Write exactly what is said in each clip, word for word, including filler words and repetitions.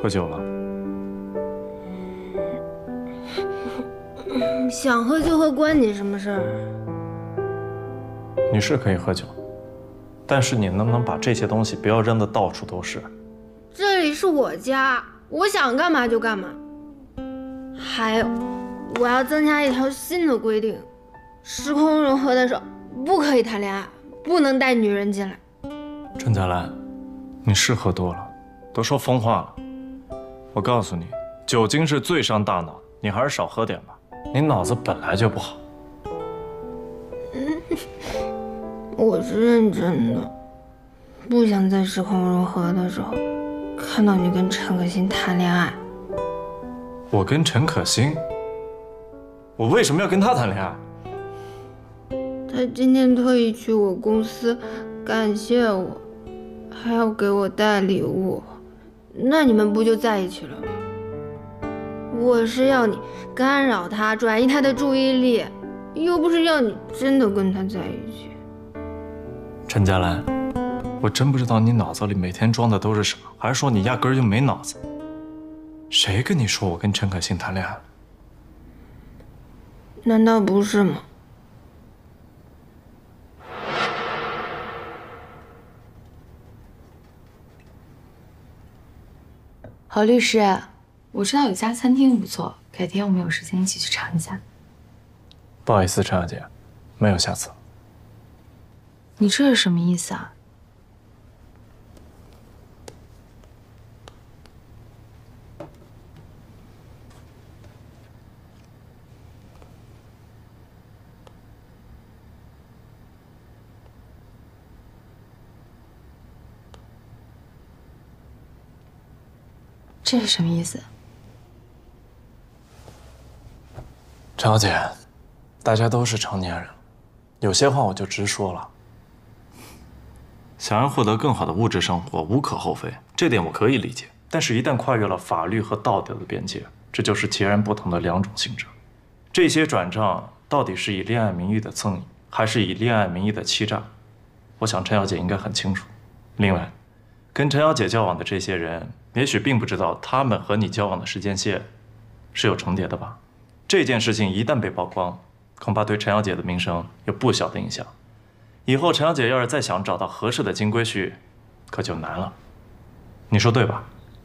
喝酒了？ 想喝就喝，关你什么事儿？ 你是可以喝酒，但是你能不能把这些东西不要扔得到处都是？ 这里是我家，我想干嘛就干嘛。还有，我要增加一条新的规定：时空融合的时候不可以谈恋爱，不能带女人进来。 陈佳兰，你是喝多了，都说疯话了。我告诉你，酒精是最伤大脑，你还是少喝点吧。你脑子本来就不好。 我是认真的，不想在时空融合的时候看到你跟陈可辛谈恋爱。 我跟陈可辛？我为什么要跟他谈恋爱？ 他今天特意去我公司感谢我，还要给我带礼物，那你们不就在一起了吗？我是要你干扰他，转移他的注意力，又不是要你真的跟他在一起。 陈佳兰，我真不知道你脑子里每天装的都是啥，还是说你压根儿就没脑子？谁跟你说我跟陈可辛谈恋爱了？ 难道不是吗？ 何律师，我知道有家餐厅不错，改天我们有时间一起去尝一下。 不好意思，陈小姐，没有下次。 你这是什么意思啊？这是什么意思？ 陈小姐，大家都是成年人了，有些话我就直说了。想要获得更好的物质生活，无可厚非，这点我可以理解。但是，一旦跨越了法律和道德的边界，这就是截然不同的两种性质。这些转账到底是以恋爱名义的赠与，还是以恋爱名义的欺诈？我想陈小姐应该很清楚。另外，跟陈小姐交往的这些人，也许并不知道他们和你交往的时间线是有重叠的吧？这件事情一旦被曝光，恐怕对陈小姐的名声有不小的影响。以后陈小姐要是再想找到合适的金龟婿，可就难了。你说对吧？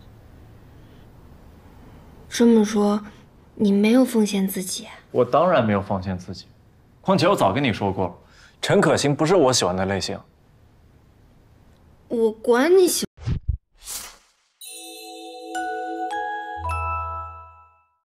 这么说，你没有奉献自己？ 我当然没有奉献自己，况且我早跟你说过，陈可辛不是我喜欢的类型。 我管你喜